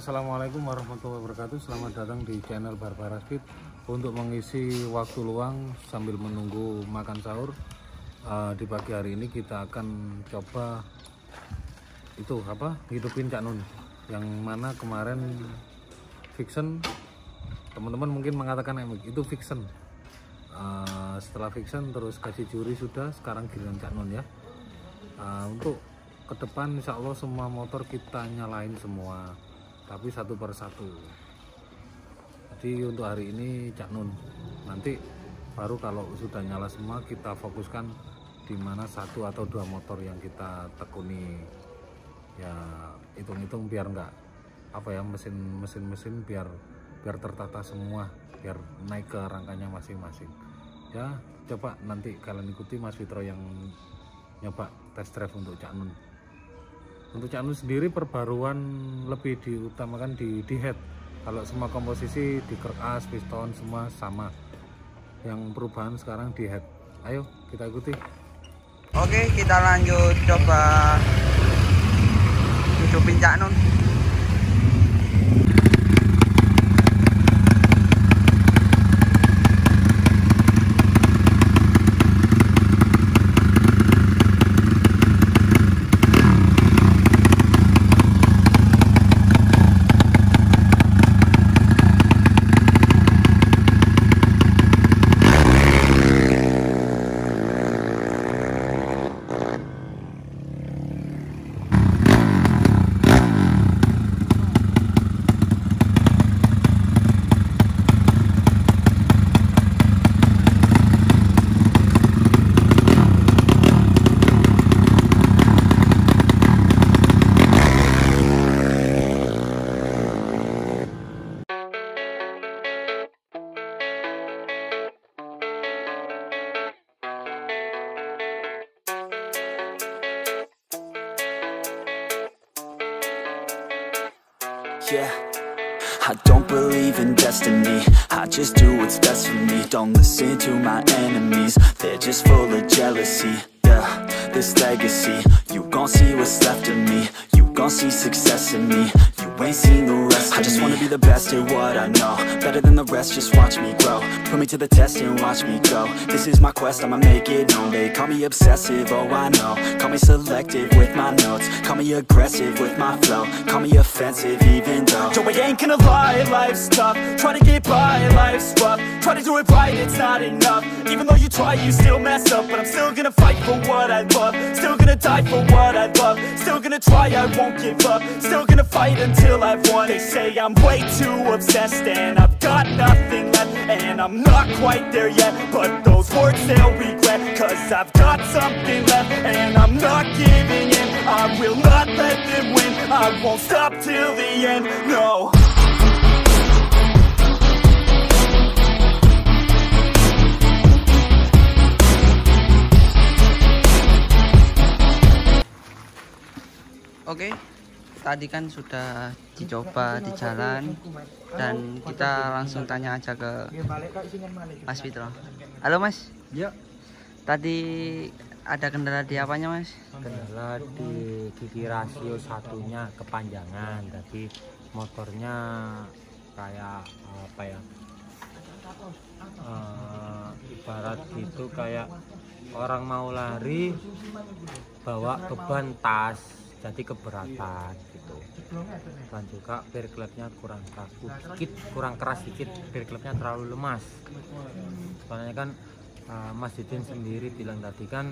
Assalamualaikum warahmatullahi wabarakatuh. Selamat datang di channel Barbara Speed. Untuk mengisi waktu luang sambil menunggu makan sahur, di pagi hari ini kita akan coba hidupin Cak Nun, yang mana kemarin fiction. Teman-teman mungkin mengatakan itu fiction. Setelah fiction terus kasih juri sudah, sekarang giliran Cak Nun ya. Untuk ke depan insya Allah semua motor kita nyalain semua, tapi satu persatu. Jadi untuk hari ini Cak Nun, nanti baru kalau sudah nyala semua kita fokuskan di mana satu atau dua motor yang kita tekuni. Ya hitung-hitung biar enggak mesin biar tertata semua, biar naik ke rangkanya masing-masing. Ya coba nanti kalian ikuti Mas Fitro yang nyoba test drive untuk Cak Nun. Untuk Cak Nun sendiri perbaruan lebih diutamakan di head. Kalau semua komposisi di kerk as, piston semua sama. Yang perubahan sekarang di head. Ayo kita ikuti. Oke, kita lanjut coba hidupin Cak Nun. Yeah, I don't believe in destiny, I just do what's best for me. Don't listen to my enemies, they're just full of jealousy. Yeah, this legacy, you gon' see what's left of me. You gon' see success in me, you ain't seen the rest of me. I just wanna be the best at what I know, better than the rest, just watch me grow. Put me to the test and watch me go. This is my quest, I'ma make it known. They call me obsessive, oh I know. Call me selective with my notes, call me aggressive with my flow, call me offensive even though Joe, I ain't gonna lie, life's tough. Try to get by, life's rough. Try to do it right, it's not enough. Even though you try, you still mess up. But I'm still gonna fight for what I love, still gonna die for what I love, still gonna try, I won't give up, still gonna fight until I've won. They say I'm way too obsessed and I've got nothing left, and I'm not quite there yet, but those words they'll regret, cause I've got something left and I'm not giving in. I will not let them win, I won't stop till the end, no. Oke, tadi kan sudah dicoba di jalan dan kita langsung tanya aja ke Mas Fitro. Halo Mas. Ya. Tadi ada kendala di apanya Mas? Kendala di gigi rasio satunya kepanjangan, tapi motornya kayak apa ya? Ibarat gitu kayak orang mau lari bawa beban tas, jadi keberatan gitu. Dan juga bear clampnya kurang keras dikit, bear clampnya terlalu lemas. Soalnya kan Mas Didin sendiri bilang tadi kan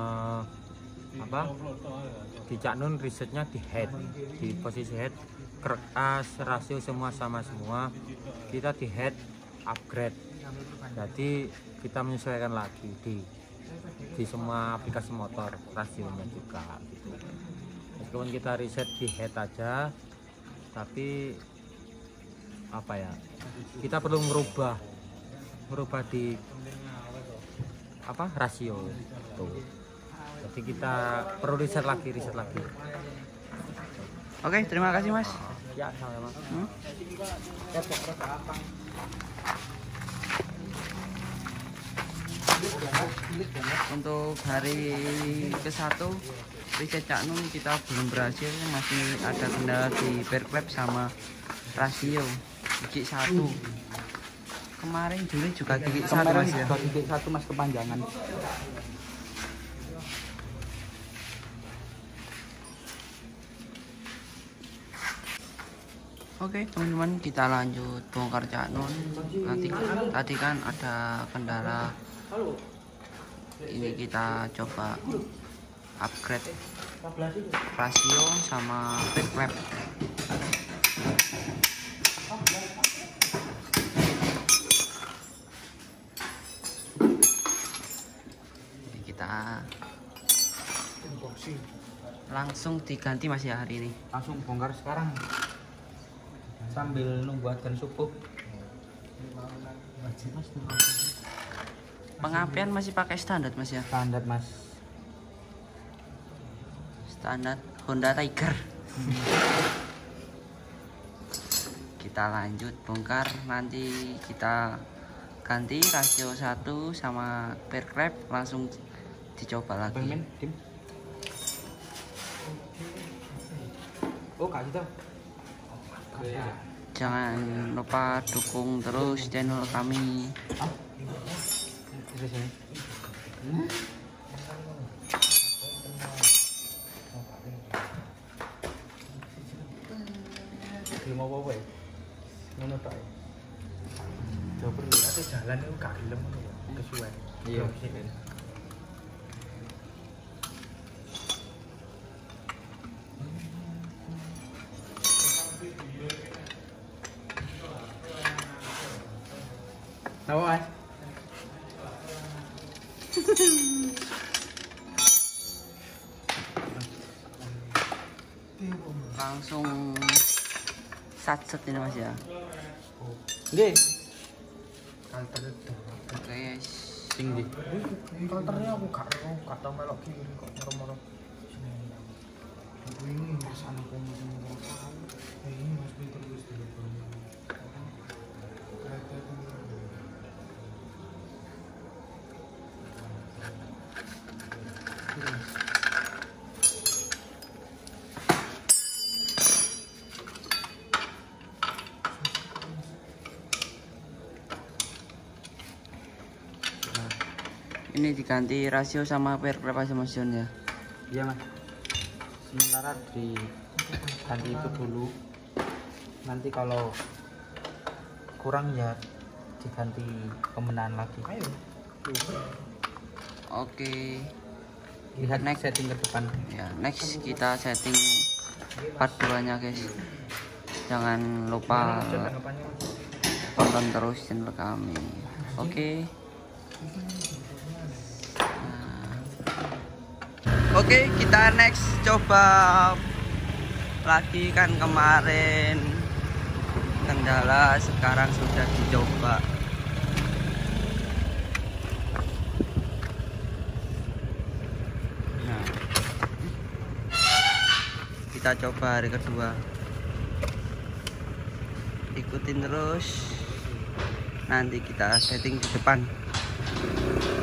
di Cak Nun risetnya di head, di posisi head, kerk as, rasio semua sama semua. Kita di head upgrade, jadi kita menyesuaikan lagi di semua aplikasi motor, rasionya juga gitu. Meskipun kita riset di head aja, tapi kita perlu merubah di rasio tuh. Jadi kita perlu riset lagi. Oke, terima kasih Mas. Ya, sama-sama. Untuk hari ke-1 reset Cak Nun kita belum berhasil, masih ada kendala di pair clap sama rasio gigi 1. Kemarin Juli juga gigi 1 mas ya. Gigi 1 mas kepanjangan. Oke teman-teman, kita lanjut bongkar Cak Nun. Nanti tadi kan ada kendala, ini kita coba upgrade rasio sama pair clap. Jadi kita langsung diganti mas ya hari ini. Langsung bongkar sekarang sambil nunggu adzan subuh. Pengapian masih pakai standar mas ya? Standar mas. Standar Honda Tiger. Kita lanjut bongkar, nanti kita ganti rasio 1 sama pair clap, langsung dicoba lagi. Tim. Oh kak kita. Jangan lupa dukung terus channel kami. Mau apa ya? Ngono tok. Coba ate jalan itu gak gelem ngono ya. Kesuwen. Iya. Tahu kan? Langsung satset ini mas ya. Nggih. Oke guys. Sing ndi? Kalternya aku gak tau melok kiri kok moro-moro. Ini mas anak ngomong tahu. Ini mas pinter wis dulu. Ini diganti rasio sama pair clap aja mas John ya. Iya mas. Sementara diganti itu dulu. Nanti kalau kurang ya diganti pembenahan lagi. Ayo. Oke. Lihat Next. setting ke depan. Ya, next kita setting part 2-nya guys. Jangan lupa tonton terus channel kami. Oke. Oke, kita next coba lagi, kan kemarin kendala, sekarang sudah dicoba. Nah, kita coba hari kedua. Ikutin terus, nanti kita setting di depan.